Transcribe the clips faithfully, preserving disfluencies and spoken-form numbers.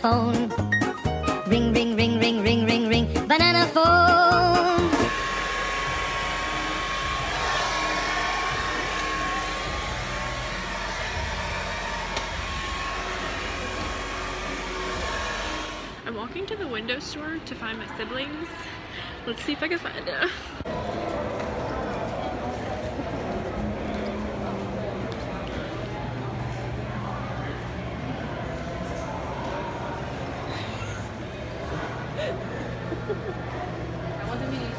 phone. Ring, ring, ring, ring, ring, ring, ring, banana phone. I'm walking to the window store to find my siblings. Let's see if I can find them. That wasn't me.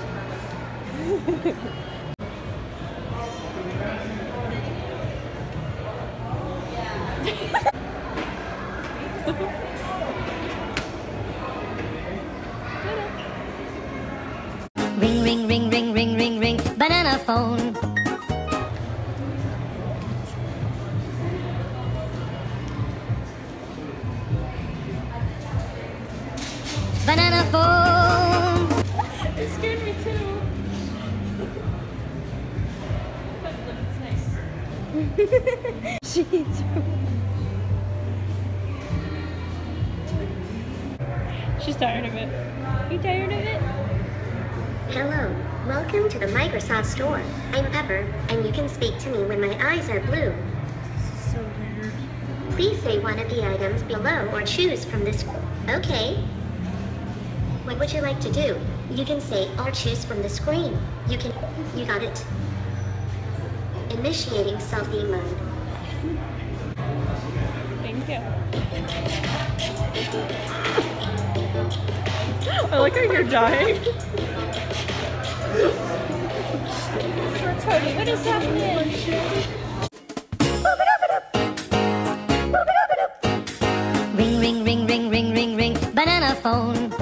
Ring, ring, ring, ring, ring, ring, ring, banana phone. Banana phone. It scared me too. But look, it's nice. She eats her. She's tired of it. You tired of it? Hello, welcome to the Microsoft Store. I'm Pepper, and you can speak to me when my eyes are blue. So weird. Please say one of the items below or choose from this. Okay. What would you like to do? You can say or choose from the screen. You can. You got it. Initiating selfie mode. Thank you. I like how you're dying. Cody, what is happening? Ring, ring, ring, ring, ring, ring, ring, banana phone.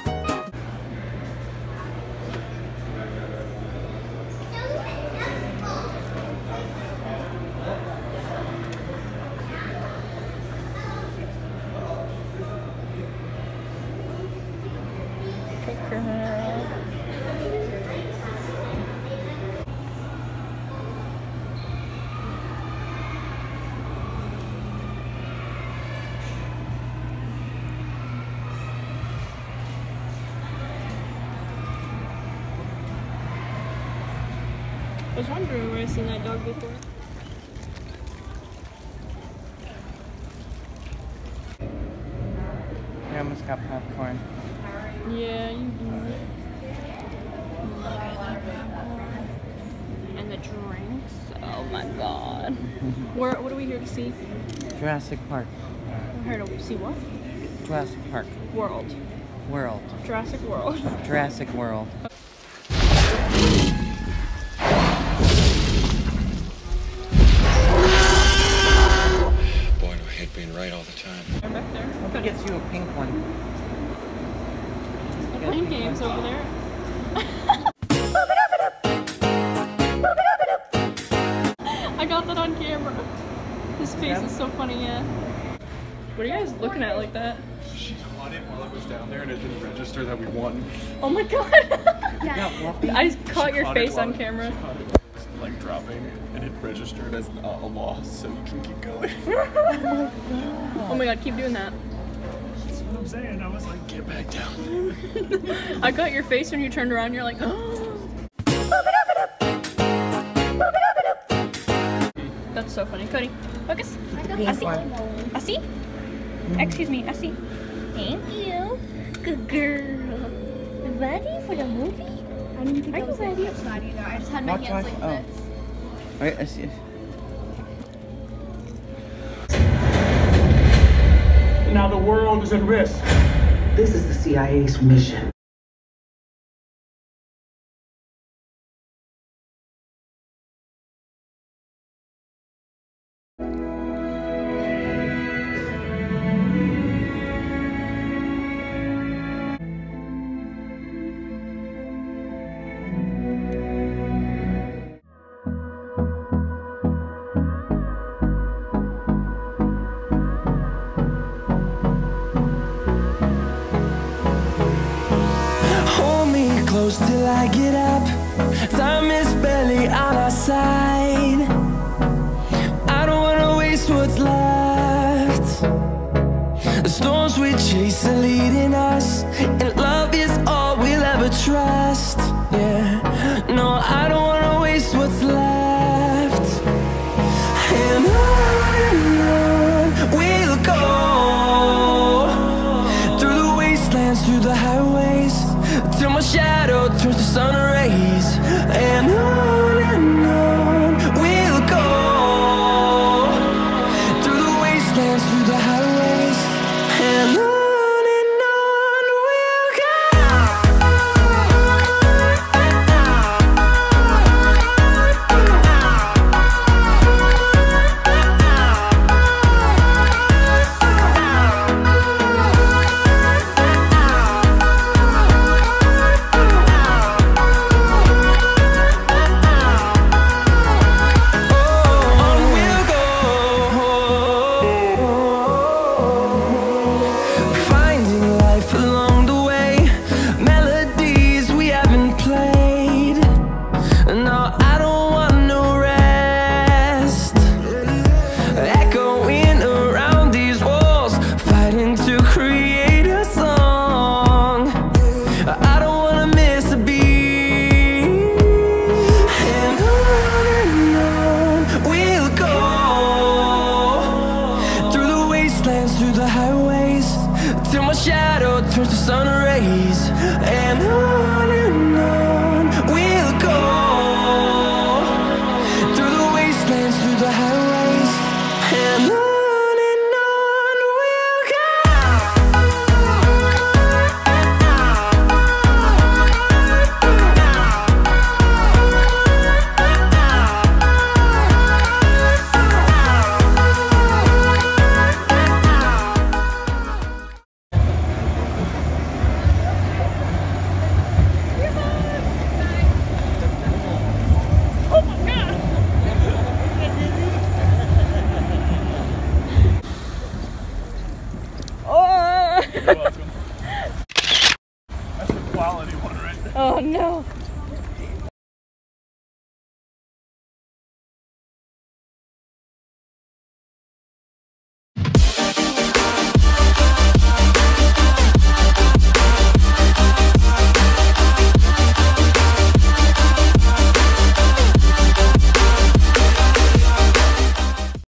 I was wondering where I've seen that dog before. I almost got popcorn. Yeah, you do. And the drinks. Oh my god. Where? What are we here to see? Jurassic Park. We're here to see what? Jurassic Park. World. World. Jurassic World. Jurassic World. Boy, do I hate being right all the time. I'm back there. Hope it gets you a pink one. We're playing games over there. I got that on camera. His face Yeah. is so funny, yeah. What are you guys looking at like that? She caught it while it was down there and it didn't register that we won. Oh my god! I just caught She your caught it face while- on camera. She caught it while it was, like dropping and it registered as uh, a loss, so you can keep going. Oh my god, keep doing that. That's what I'm saying. I was like, get back down. I got your face when you turned around, you're like, oh. That's so funny. Cody, focus. I see. I see. Excuse me, I see. Thank you. Good girl. Ready for the movie? I didn't think Are I you was ready? like outside either. I just had my Watch, hands watch. like Oh. this. Alright, I see. Now the world is at risk. This is the C I A's mission. Close till I get up. Time is barely on our side. I don't wanna waste what's left. The storms we chase chase are leading us, and love is all we'll ever trust. Yeah, no, I don't wanna waste what's left. And on and on we'll go, through the wastelands, through the highways, till my shadow turns to sun rays. And on and on we'll go, through the wastelands, through the highways, and on. No, I